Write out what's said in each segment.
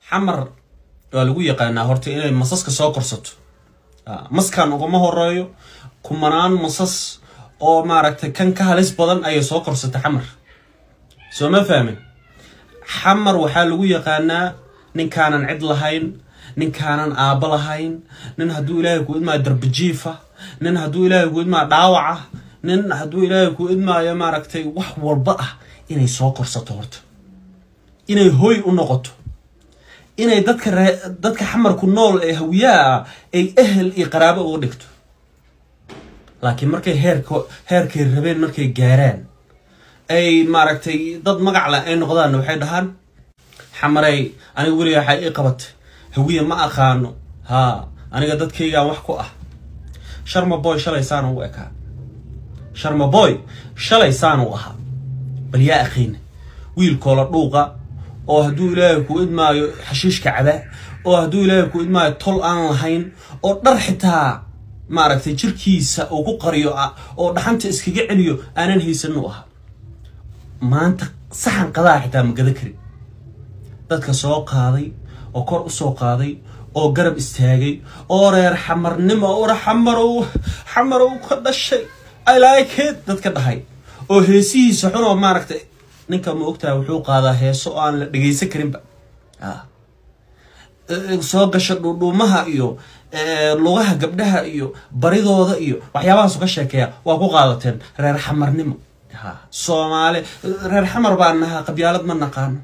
حمر لو يقانا هرتي إن مصاص كساكر ست مسكان وقما هرايو كمران مصاص أو معركة كان كهالس بدن أي ساكر ست حمر سو ما فاهمين حمر وحالو يقانا نين كان عد لهين نين كان آب لهين نين هدو إلهي يقول ما درب جيفة نين هدو إلهي يقول ما داوعة نين هدو إلهي يقول ما يا معركة وحور بقى إني ساكر ست هرت إني هوي ونقطه إني دتك حمر كنول هويا أي أهل إقرابة ودكتو لكن مركي هيرك الربين مركي جاران أي معركتي ضد مقعلة أي نقدان وحيدهان حمري أنا أقول يا حقيقة بت هوية ما أخانو ها أنا قدرت كيجا وحكو شرم بوي شلي سانو وأكا شرم بوي شلي سانو وها بل يا أخين ويل كولا روغا أو هدو إلهي كو إدما حشيش كعبا أو هدو إلهي كو إدما طول آن لهين أو درحتها معركتي جركيسا أو كو قريو أو دحانت إسكي عليو أنا نهيسنوها ما أنت صحن قضاء حتى مقذكري dadka soo qaaday oo kor u soo qaaday oo garab istaagay oo reer xamarnimo oo xamarow ka dhashay I like it dadka dhahay oo heesihiisa xun oo maaragtay ninka ma ogtaa wuxuu qaadaa heeso aan la dhageysan karin ba soo gasho dhuumaha iyo lugaha gabdhaha iyo baridooda iyo waxyaabahaas ka sheekeeya waa ku qaadateen reer xamarnimo Soomaali reer xamar baan nahay qabyaalad ma naqaan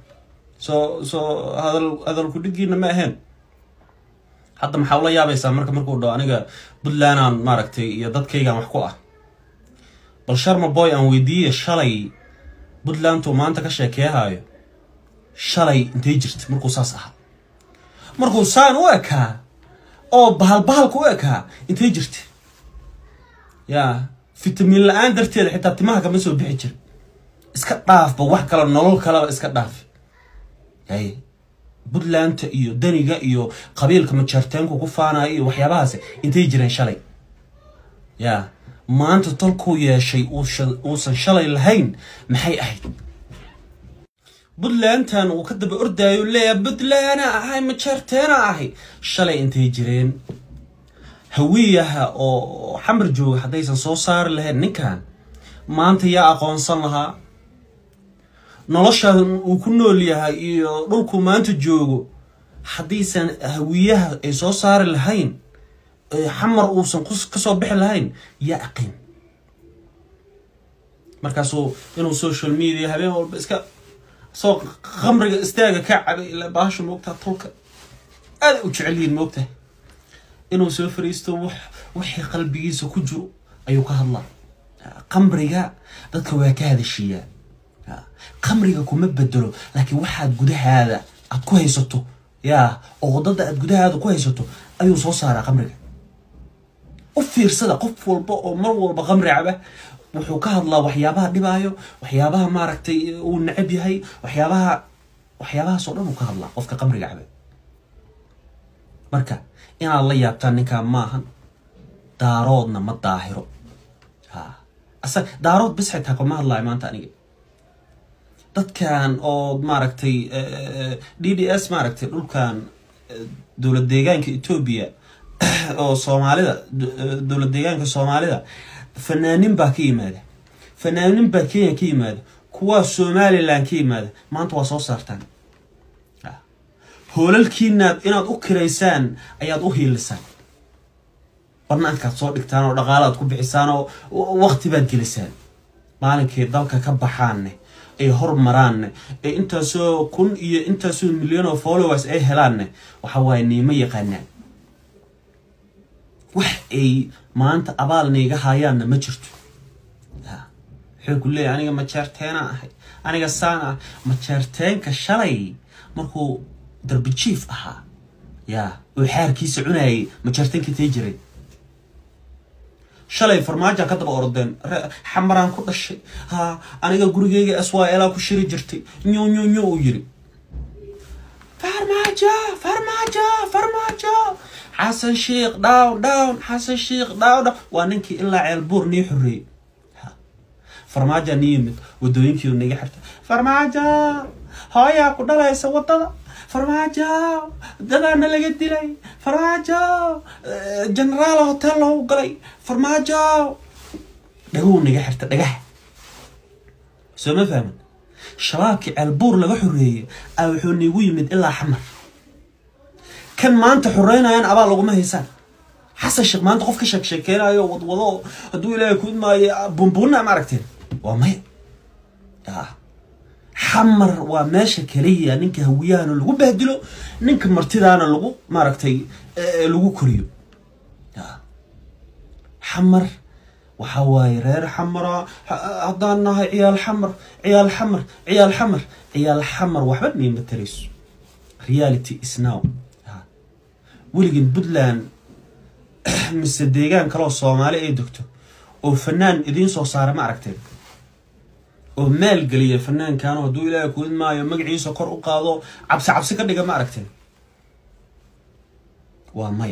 هذا الكوديجينا ما هن حتى محاولة يا بيسا مركو دو أنا بدلانا ماركتي يضد كيجا محكوة بالشرم بوي أن ويدي الشلي بدلان تو ما أنت كشكيها هاي شلي أنت يجرت مركو ساسها مركو سان وأكها أو بهال كوأكها أنت يجرت يا في تميل الآن درتي حتى تماها كمسوا بحجر إسكت ضعف بوح كلا نلول كلا إسكت ضعف هاي بدلانت إيو دنيجا إيو قبيلك متشرتينكو كفانا إيو وحياباس أنت يجرين شلي يا ما أنت تلقوا يا شيء وصل شلي الهين محي أحد بدلانتان وكذب أردا يقول لي بدلانا هاي متشرتينا هاي شلي أنت يجرين هويها أو حمر جو حديثا صو صار لهن نكان ما أنت يا أقوان صنها nolosha uu ku nool yahay iyo dhulku maanta joogo hadiisan hawiyaha ay soo saar lahayn xamar uusan ka soo bixi lahayn yaa aqeen markaas inuu social media habeen walba iska soo khamriga istaaga ka cabay ila baasho moogta tulka aad u jeceliin moogta inuu soo fariisto wixii qalbigiisa ku jiro ayuu ka hadlaa khamriga dadka waa ka hadashiyaa قمريga kuma bedelo laakiin waxaad gudahaada aad ku haysato oo wadada aad gudahaada ku haysato ayuu soo saaraa qamriga u fiirsada qof walba oo mar walba qamri caba wuxuu ka hadlaa waxyaabaha dhibaayo waxyaabaha maaragtay uu nacab yahay waxyaabaha soo dhan uu ka hadlaa qofka qamriga caba marka inaad la yaabtaan ninka maahan daaroodna ma daahiro asa daarood bis xitaa kuma hadlaayo maanta aniga dadkan oo maaragtay DDS maaragtay dhulkan dawlad deegaanka Ethiopia oo Soomaalida dawlad deegaanka Soomaalida fanaanin baa ka yimaada fanaanin baa Kenya ka yimaada kuwa Somaliland ka yimaada maanta waa soo saartaan hoolalkiina inaad u kireysaan ayaad u hiilisaan barnaamijka soo dhigtaan oo dhaqaalaad ku bixisaan oo waqti baad gelisaan maalinkii dalka ka baxaanne ay hormaraan ay intaasoo kun iyo intaasoo milyan oo followers ay helaan waxa way niima yaqaanaan wax ay maanta abaalniga hayaan ma jirto wuxuu ku leeyahay aniga ma charteena ahay aniga saana ma charteenka shalay markuu darbi chief ahaa oo xaarkiisa cunayay ma charteenka tijiray shalay farmaajo ka daba ordeen xamaraan ku dhashay aniga gurigeyga SYL ku shiri jirtay nyo u yiri farmaajo حسن شيخ داون حسن شيخ داون وانكي إلا عالبور نيحري فرماجة نيمت ودوينكي ونيجي حتى فرماجة هايا قدلا يسوطنا farmaajo dadana laga dilay farmaajo general hotel loo galay farmaajo dhagow niga xirta dhagax soo ma fahmin shabaabki albuur laga xoreeyay ay wuxuu nigu yimid ilaa xamar kan maanta xoreynayaan aba lagu ma haysan حسن الشيخ ما أنت خوف كشك شكينا يو وضوء هدول لا يكون ما بومبونا ما عرفتين وما حمر وماشى كلية نك هويان اللي بهدلو نك مرتدان اللي ما عرفتي اللي كوريو حمر وحواير حمراء أضعنا عيال حمر عيال حمر عيال حمر عيال حمر وحبني بالتريس رياليتي إسناو ولكن بدلان مس deegaan kala Soomaali ay dogto oo fanaan idin soo saar ma aragteen oo meel galiya fanaankan oo duu ilaahay ku idmaayo magaciisa kor u qaado cabsi ka dhiga ma aragteen waa maya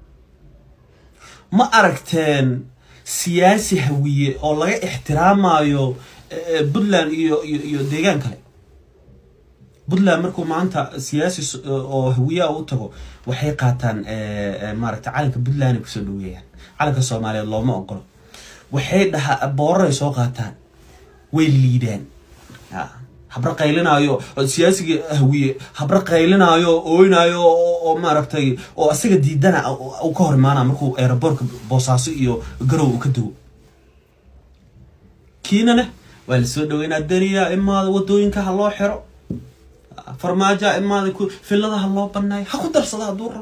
ma aragteen siyaasi hawiye oo laga ixtiraamayo Puntland iyo deegaan kale Puntland markuu maanta siyaasi oo hawiye u tago waxay qaataan maaragtay calanka Puntland ku soo dhaweeyaan calanka Soomaaliya looma ogolo waxay dhaha booray soo qaataan way liidaan habra qaylinaayo siyaasiga hawiye habra qaylinaayo ooynayo oo maaragtay oo asiga diidana uu ka hormaana markuu airportka Boosaaso iyo Garow ka dago kiinana waa la soo dhaweynaa dariya imaada wadooyinka ha loo xiro farmaajo imaada ku filadaha loo banay ha ku darsada duur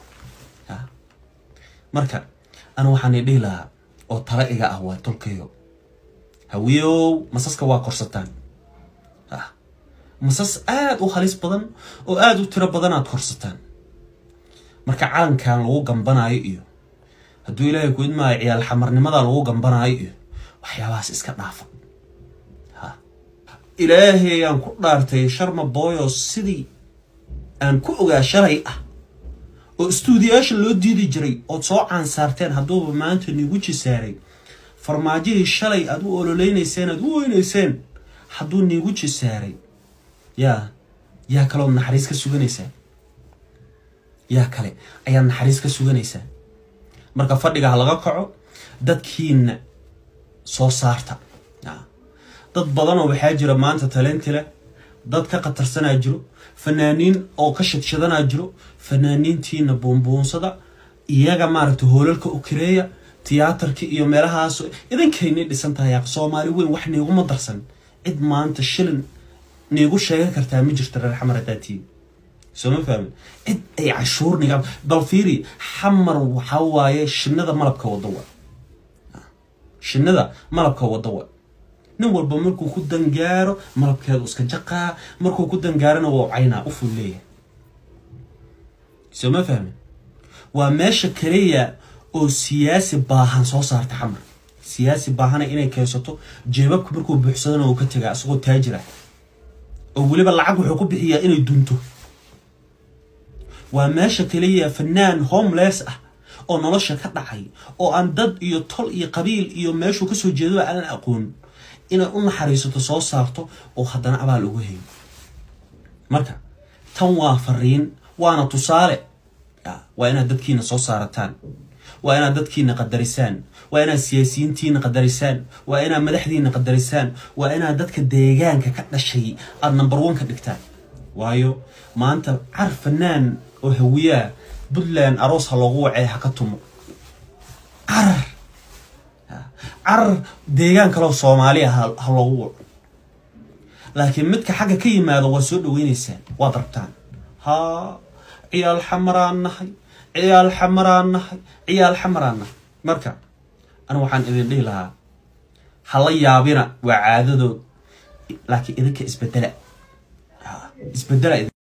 marka ana waxaan idhi lahaa oo tala iga ah waa tolkayo hawiyo masaska waa korsataan masas aad u halis badan oo aad u tiro badan aad korsataan marka calankan lagu gambanayo iyo haduu ilaahay ku idmaayo ciyaal xamarnimada lagu gambanayo iyo waxyaabahaas iska dhaafa إلهي أن كدارتي شرم بويو سيدي أن كوغا شرعي واستودياش اللو ديدي جري وصو عن سارتين هدو ما أنتو نيوجي ساري فرماجيه الشرعي أدو أولو لينيسين أدو وينيسين هدو نيوجي ساري يا كلام نحريسك سوغنيسان يا كلي أيان نحريسك سوغنيسان مركا فردقا هلغا كعو دادكين سو سارتا dad badan oo waxa jira maanta talent leh dad ka qatarsanaa jiro fanaaniin oo ka shadshadana jiro fanaaniintiina boomboonsada iyaga maaragtay hoolalka u kireeya tiyaatarka iyo meelahaas idinkeenii dhisan tahay Soomaali weyn wax neegu ma darsan cid maanta shilin neegu sheega kartaa ma jirto reer xamar daati soo ma fahmin cid ay cashuur niga bal fiiri xamar waxa waaye shinnada malabka wadawa shinnada malabka wadawa nin walba markuu ku dangaaro malabkeedu iska jaqaa markuu ku dangaarana waa cayna u fuleeya soo ma fahmin waa meesha kaliya oo siyaasi baahan soo saarta xamar siyaasi baahana inay keensato jeebabka markuu buuxsadana uu ka tagaa asagoo taajir ah oo waliba lacag wuxuu ku bixiyaa inay dunto waa meesha kaliya fanaan homeless ah oo nolosha ka dhacay oo aan dad iyo tol iyo qabiil iyo meeshu ka soo jeedo aan aqoon ina u naxariisato soo saarto oo haddana abaal ugu hayo marka tan waa fariin waana tusaale waa inaad dadkiina soo saarataan waa inaad dadkiina qadarisaan waa inaad siyaasiyiintiina qadarisaan waa inaad madaxdiina qadarisaan waa inaad dadka deegaanka ka dhashay aad number 1 ka dhigtaan waayo maanta carfanaan oo hawiya Puntland aroos ha loogu wacay ha ka tumo عر ديجان كلو صومالي هاللوور لكن متك حاجة كي ما ذو سود وين يسان وضربتان ها عيال حمراء النحي عيال حمراء النحي عيال حمراء النحي مركب أنا وحن إذن لي لها حليا بنا وعادة لكن إذا كإسبدلة